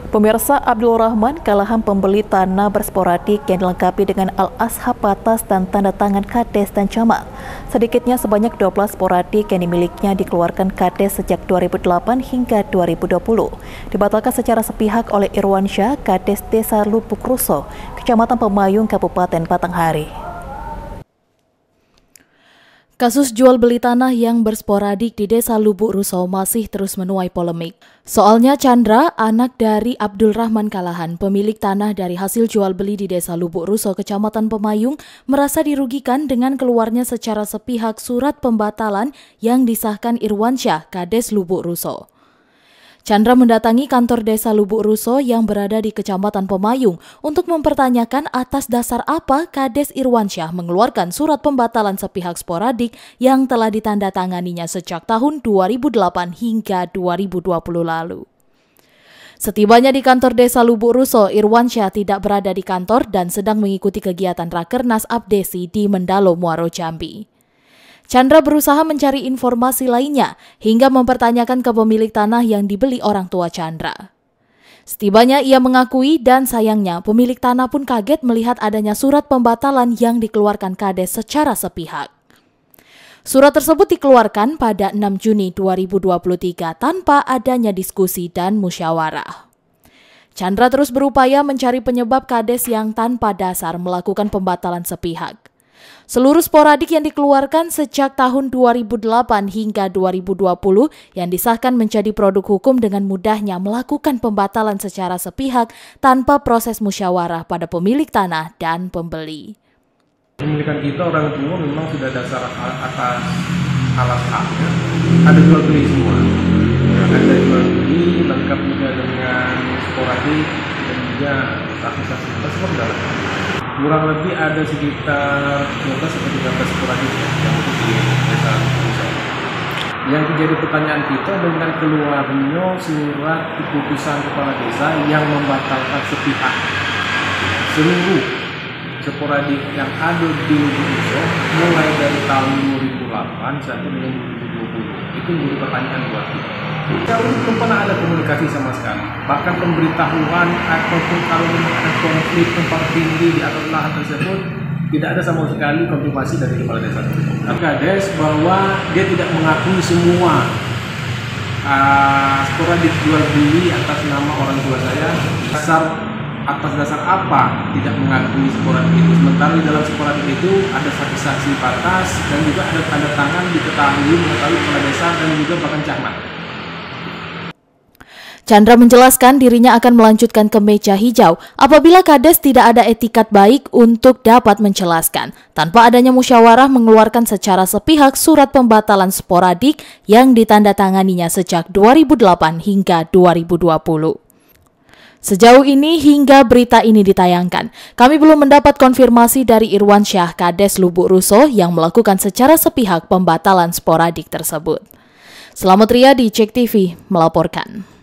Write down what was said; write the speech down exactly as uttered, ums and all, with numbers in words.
Pemirsa, Abdul Rahman Kalahan pembeli tanah bersporadik yang dilengkapi dengan al-ashab batas dan tanda tangan Kades dan Camat. Sedikitnya sebanyak dua belas sporadik yang dimilikinya dikeluarkan Kades sejak dua ribu delapan hingga dua ribu dua puluh. Dibatalkan secara sepihak oleh Irwansyah, Kades Desa Lubuk Ruso, Kecamatan Pemayung, Kabupaten Batanghari. Kasus jual beli tanah yang bersporadik di Desa Lubuk Ruso masih terus menuai polemik. Soalnya Chandra, anak dari Abdul Rahman Kalahan, pemilik tanah dari hasil jual beli di Desa Lubuk Ruso, Kecamatan Pemayung, merasa dirugikan dengan keluarnya secara sepihak surat pembatalan yang disahkan Irwansyah, Kades Lubuk Ruso. Chandra mendatangi kantor Desa Lubuk Ruso yang berada di Kecamatan Pemayung untuk mempertanyakan atas dasar apa Kades Irwansyah mengeluarkan surat pembatalan sepihak sporadik yang telah ditandatanganinya sejak tahun dua ribu delapan hingga dua ribu dua puluh lalu. Setibanya di kantor Desa Lubuk Ruso, Irwansyah tidak berada di kantor dan sedang mengikuti kegiatan Rakernas Abdesi di Mendalo, Muaro Jambi. Chandra berusaha mencari informasi lainnya hingga mempertanyakan kepemilik tanah yang dibeli orang tua Chandra. Setibanya ia mengakui dan sayangnya pemilik tanah pun kaget melihat adanya surat pembatalan yang dikeluarkan Kades secara sepihak. Surat tersebut dikeluarkan pada enam Juni dua ribu dua puluh tiga tanpa adanya diskusi dan musyawarah. Chandra terus berupaya mencari penyebab Kades yang tanpa dasar melakukan pembatalan sepihak. Seluruh sporadik yang dikeluarkan sejak tahun dua ribu delapan hingga dua ribu dua puluh yang disahkan menjadi produk hukum dengan mudahnya melakukan pembatalan secara sepihak tanpa proses musyawarah pada pemilik tanah dan pembeli. Pemilikan kita orang tua memang sudah dasar atas alas haknya, ada jual beli semua. Ada jual beli lengkap juga dengan sporadik dan juga saksi-saksi kita semua sudah kurang lebih ada sekitar dua belas sampai tiga belas sporadik yang untuk di Desa Ruso. Yang menjadi pertanyaan kita dengan keluarnya surat keputusan kepala desa yang membatalkan sepihak seluruh sporadik yang ada di Lubuk Ruso mulai dari tahun dua ribu delapan sampai dengan dua ribu dua puluh. Itu menjadi pertanyaan buat kita. Kalau belum pernah ada komunikasi sama sekali, bahkan pemberitahuan ataupun kalau ada konflik tempat tinggi di atas lahan tersebut tidak ada sama sekali konfirmasi dari kepala desa. Tapi Kades bahwa dia tidak mengakui semua uh, sporadik jual beli atas nama orang tua saya. Dasar atas dasar apa tidak mengakui sporadik itu? Sementara di dalam sporadik itu ada saksi-saksi batas dan juga ada tanda tangan diketahui mengetahui kepala desa dan juga bahkan camat. Chandra menjelaskan dirinya akan melanjutkan ke meja hijau apabila Kades tidak ada etikat baik untuk dapat menjelaskan tanpa adanya musyawarah mengeluarkan secara sepihak surat pembatalan sporadik yang ditandatanganinya sejak dua ribu delapan hingga dua ribu dua puluh. Sejauh ini hingga berita ini ditayangkan, kami belum mendapat konfirmasi dari Irwansyah, Kades Lubuk Ruso yang melakukan secara sepihak pembatalan sporadik tersebut. Selamat Riyadi, Cek T V melaporkan.